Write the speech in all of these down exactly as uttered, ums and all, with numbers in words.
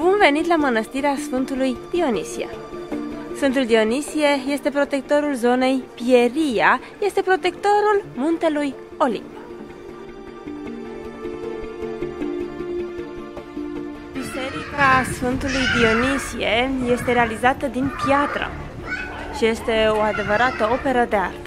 Bun venit la mănăstirea Sfântului Dionisie! Sfântul Dionisie este protectorul zonei Pieria, este protectorul muntelui Olimp. Biserica Sfântului Dionisie este realizată din piatră și este o adevărată operă de artă.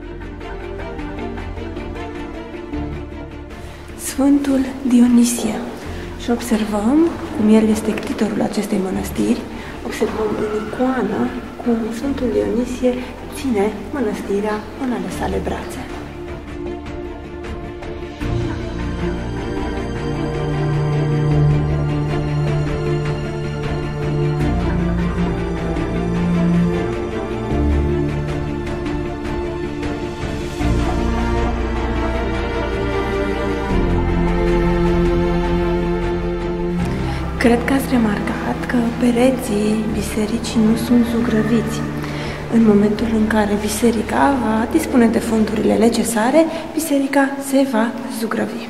Sfântul Dionisie. Și observăm cum el este ctitorul acestei mănăstiri. Observăm în icoană cum Sfântul Dionisie ține mănăstirea în ale sale brațe. Cred că ați remarcat că pereții bisericii nu sunt zugrăviți. În momentul în care biserica va dispune de fondurile necesare, biserica se va zugrăvi.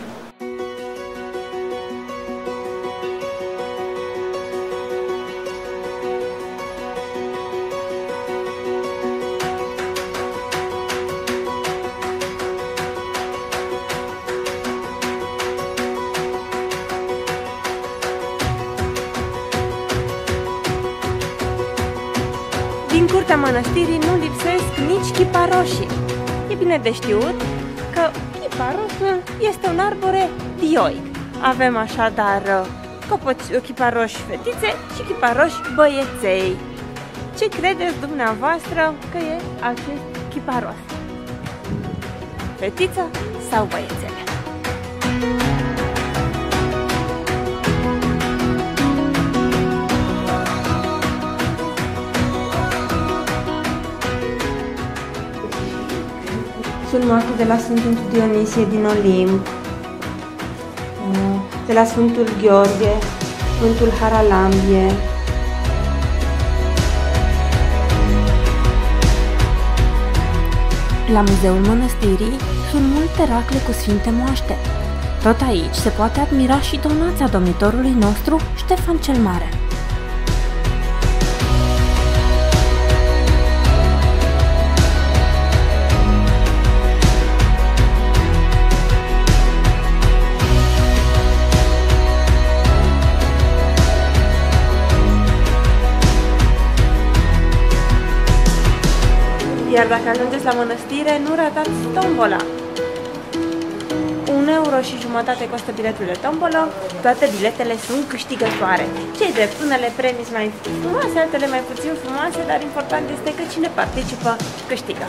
Din curtea mănăstirii nu lipsesc nici chiparoșii. E bine de știut că chiparosul este un arbore dioic. Avem așadar chiparoși fetițe și chiparoși băieței. Ce credeți dumneavoastră că e acest chiparos? Fetiță sau băiețele? Sunt moarte de la Sfântul Dionisie din Olimp, de la Sfântul Gheorghe, Sfântul Haralambie. La muzeul mănăstirii sunt multe racle cu sfinte moaște. Tot aici se poate admira și donația domnitorului nostru, Ștefan cel Mare. Iar dacă ajungeți la mănăstire, nu ratați tombola. Un euro și jumătate costă biletul de tombolă, toate biletele sunt câștigătoare. Cei drept, unele premii mai frumoase, altele mai puțin frumoase, dar important este că cine participă câștigă.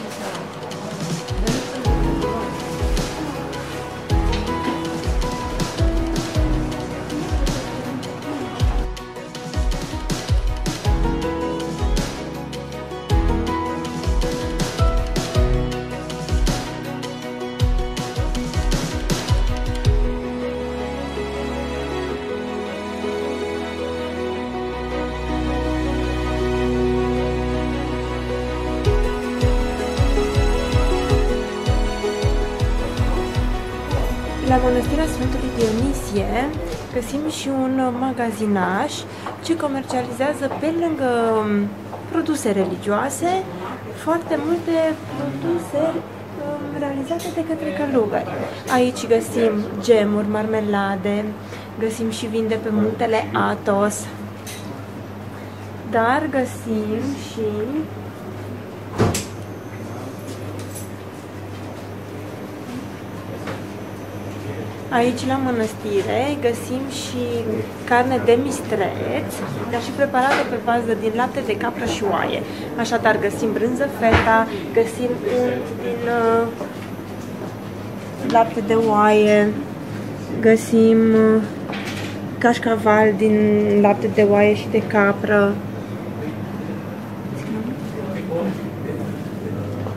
La mănăstirea Sfântului Dionisie găsim și un magazinaș ce comercializează, pe lângă produse religioase, foarte multe produse realizate de către călugări. Aici găsim gemuri, marmelade, găsim și vin de pe muntele Athos, dar găsim și aici, la mănăstire, găsim și carne de mistreț, dar și preparată pe bază din lapte de capră și oaie. Așadar, găsim brânză feta, găsim unt din uh, lapte de oaie, găsim uh, cașcaval din lapte de oaie și de capră.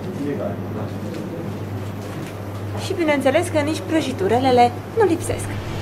Și bineînțeles că nici prăjiturelele nu lipsesc.